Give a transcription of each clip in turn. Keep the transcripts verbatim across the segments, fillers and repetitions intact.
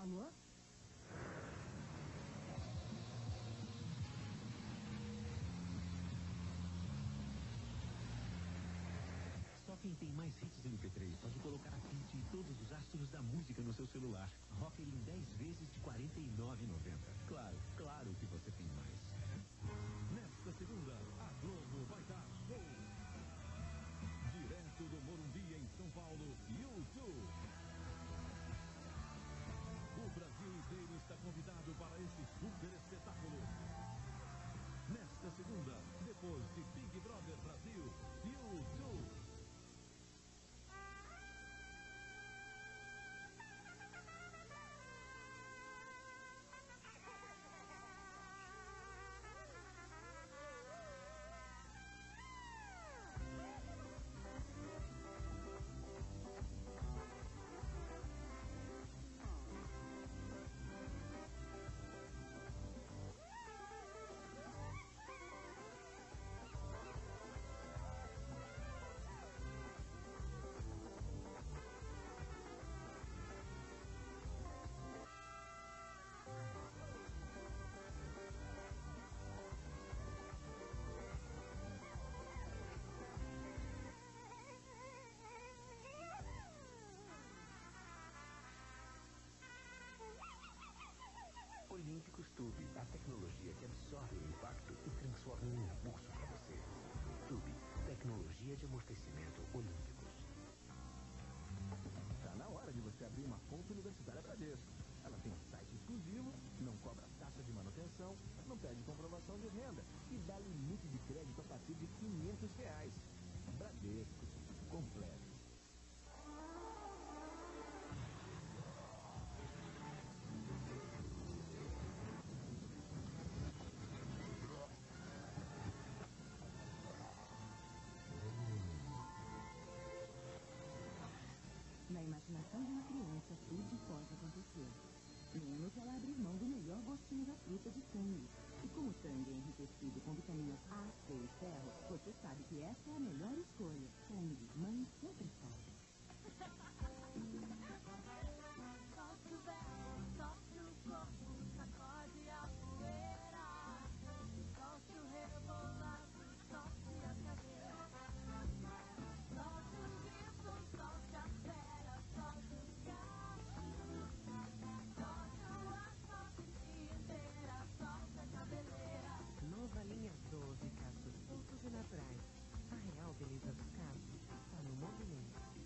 Alô? Só quem tem mais hits M P três pode colocar a Fit e todos os astros da música no seu celular. Rock ele em dez vezes de quarenta e nove reais e noventa centavos. Claro, claro que você tem mais. Nesta segunda, a Globo vai dar show. Direto do Morumbi, em São Paulo, YouTube. O Brasil inteiro está convidado para esse super espetáculo. Nesta segunda, depois de Big Brother Brasil, YouTube. Olímpicos Tube, a tecnologia que absorve o impacto e transforma em impulso para você. Tube, tecnologia de amortecimento Olímpicos. Tá na hora de você abrir uma conta universitária Bradesco. Ela tem um site exclusivo, não cobra taxa de manutenção, não pede comprovação de renda e dá limite de crédito a partir de quinhentos reais. Bradesco, completo. Na imaginação de uma criança, tudo pode acontecer. Menos ela abrir mão do melhor gostinho da fruta de Tang. E como o Tang é enriquecido com vitaminas A, C e ferro, você sabe que essa é a melhor escolha. Tang, mãe sempre sabe. Solta o véu, solta o corpo, sacode a poeira. Solta o rebolado, solte a cadeira. Solta o grito, solta a fera, solta o gato. Solta o asfalto inteira, solta a cabeleira. Nova linha doze, caços soltos e naturais. A real beleza do caso está no movimento.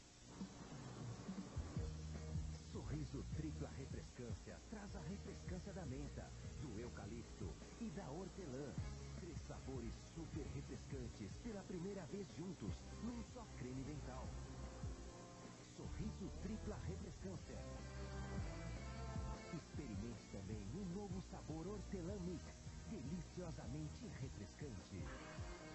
Sorriso Tripla Refrescância traz a refrescância da menta, do eucalipto e da hortelã. Três sabores super refrescantes pela primeira vez juntos, num só creme dental. Sorriso Tripla Refrescância. Experimente também o novo sabor Hortelã Mix, deliciosamente refrescante.